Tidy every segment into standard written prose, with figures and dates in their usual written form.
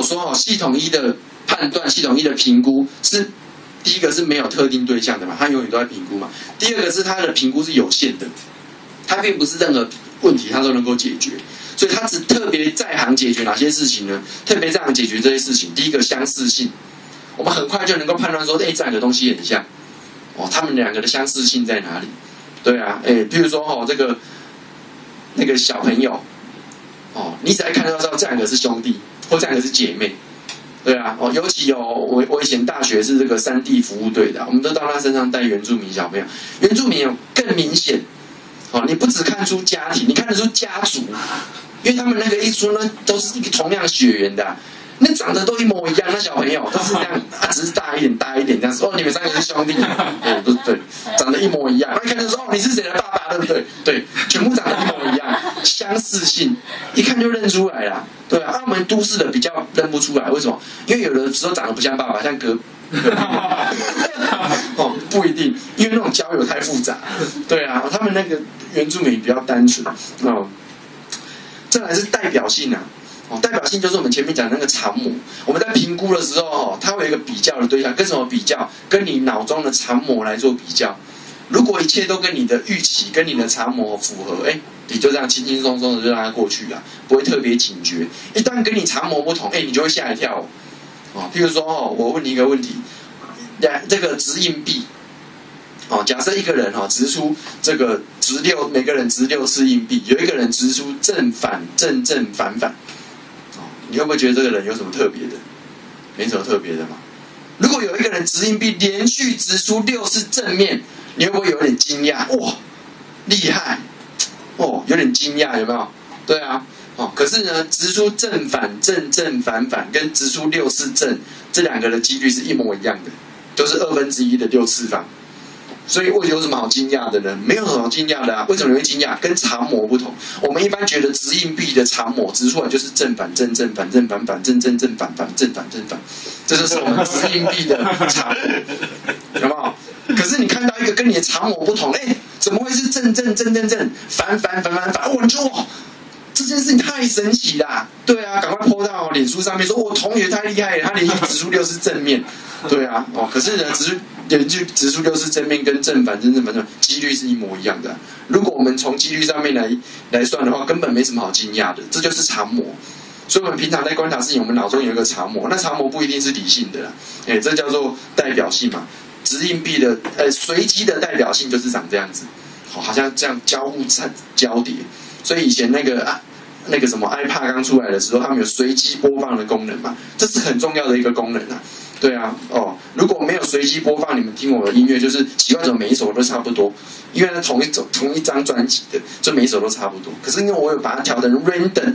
说系统一的判断、系统一的评估是第一个是没有特定对象的嘛，它永远都在评估嘛。第二个是它的评估是有限的，它并不是任何问题它都能够解决，所以它只特别在行解决哪些事情呢？特别在行解决这些事情。第一个相似性，我们很快就能够判断说，这两个东西很像，他们两个的相似性在哪里？对啊，譬如说那个小朋友，你只要看到知道这两个是兄弟，或这两个是姐妹。对啊，尤其我以前大学是这个3D 服务队的，我们都到他身上带原住民小朋友，原住民有更明显，你不只看出家庭，你看得出家族，因为他们那个一出呢都是同样血缘的，那长得都一模一样，那小朋友都是这样，只是大一点这样子，你们3个是兄弟，对，长得一模一样，然后一看就说你是谁的爸爸，对不对？对，全部长得一模一样，相似性一看就认出来了。对啊，我们都市的比较认不出来，为什么？因为有的时候长得不像爸爸，像哥。不一定，因为那种交友太复杂。对啊，他们那个原住民比较单纯。再来是代表性啊。代表性就是我们前面讲的那个常模。我们在评估的时候，它会有一个比较的对象，跟什么比较？跟你脑中的常模来做比较。如果一切都跟你的预期、跟你的常模符合，你就这样轻轻松松的就让它过去了，不会特别警觉。一旦跟你常模不同，你就会吓一跳。譬如说我问你一个问题，这个掷硬币，假设一个人掷出这个每个人掷6次硬币，有一个人掷出正反正正反反，你会不会觉得这个人有什么特别的？没什么特别的嘛。如果有一个人掷硬币连续掷出6次正面，你会不会有点惊讶？哇，厉害！有点惊讶，有没有？对啊，可是呢，掷出正反正正反反跟掷出6次正，这两个的几率是一模一样的，都是1/2的6次方。所以有什么好惊讶的呢？没有什么好惊讶的啊。为什么你会惊讶？跟常模不同。我们一般觉得掷硬币的常模掷出来就是正反正正反正反反正正正反反正反正反，这就是我们掷硬币的常模，有没有？可是你看到一个跟你的常模不同，怎么会是正正正正正反反反反反？你就这件事情太神奇啦！对啊，赶快 po 到脸书上面说，我同学太厉害了，他连续指出6次正面。对啊，可是呢，连续指出6次正面跟正反正正反正几率是一模一样的。如果我们从几率上面来算的话，根本没什么好惊讶的，这就是常模。所以我们平常在观察事情，我们脑中有一个常模，那常模不一定是理性的啦，这叫做代表性嘛。掷硬币的随机的代表性就是长这样子，好像这样交互交叠。所以以前那个什么 iPad 刚出来的时候，他们有随机播放的功能嘛，这是很重要的一个功能啊。对啊，如果没有随机播放，你们听我的音乐就是奇怪，怎么每一首都差不多？因为同一张专辑的，就每一首都差不多。可是因为我有把它调成 random。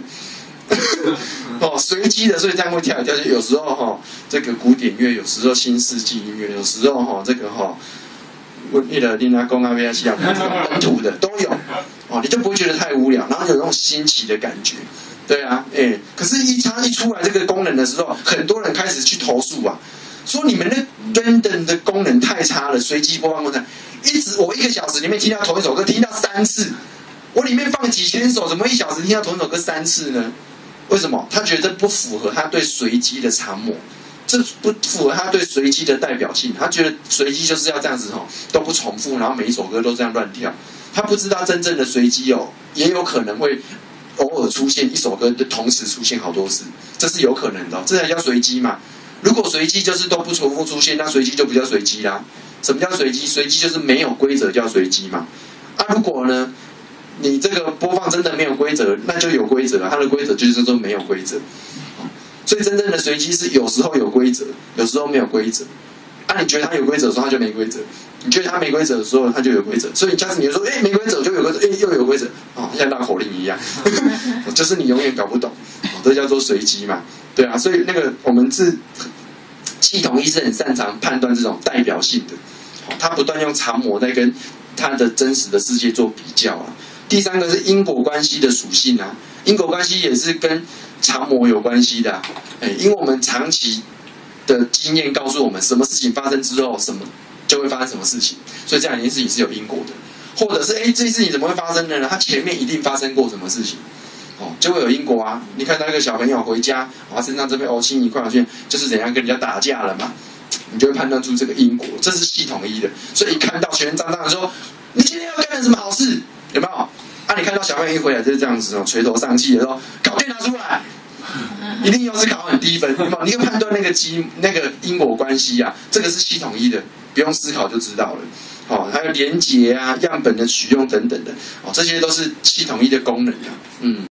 随机的，所以这样会跳一跳。有时候这个古典乐，有时候新世纪音乐，有时候这个那个林阿公啊、维亚西亚本土的都有，你就不会觉得太无聊，然后有那种新奇的感觉。对啊，可是它一出来这个功能的时候，很多人开始去投诉啊，说你们那 random 的功能太差了，随机播放功能，我1个小时里面听到同一首歌听到3次，我里面放几千首，怎么1小时听到同一首歌3次呢？为什么？他觉得不符合他对随机的常模，这不符合他对随机的代表性。他觉得随机就是要这样子都不重复，然后每一首歌都这样乱跳。他不知道真正的随机也有可能会偶尔出现一首歌的同时出现好多次，这是有可能的，这才叫随机嘛。如果随机就是都不重复出现，那随机就不叫随机啦。什么叫随机？随机就是没有规则叫随机嘛。如果呢？你这个播放真的没有规则，那就有规则，它的规则就是说没有规则。所以真正的随机是有时候有规则，有时候没有规则。你觉得它有规则的时候，它就没规则；你觉得它没规则的时候，它就有规则。所以下次你就说，没规则就有规则，又有规则，像绕口令一样，就是你永远搞不懂，这叫做随机嘛。对啊，所以我们系统意识很擅长判断这种代表性的，它不断用常模在跟它的真实的世界做比较啊。第3个是因果关系的属性啊，因果关系也是跟常模有关系的啊。因为我们长期的经验告诉我们，什么事情发生之后，什么就会发生什么事情，所以这样一件事情是有因果的。或者是这件事情怎么会发生的呢？它前面一定发生过什么事情。 就会有因果啊。你看到一个小朋友回家，身上这边青一块，就是怎样跟人家打架了嘛，你就会判断出这个因果，这是系统一的。所以一看到全员张张的说，你今天要干了什么好事？有没有？啊，你看到小朋友一回来就是这样子哦，垂头丧气的说，考卷拿出来。一定又是考很低分，有没有？你可以判断那个因果关系啊，这个是系统一的，不用思考就知道了。哦，还有连结啊、样本的取用等等的，哦，这些都是系统一的功能啊。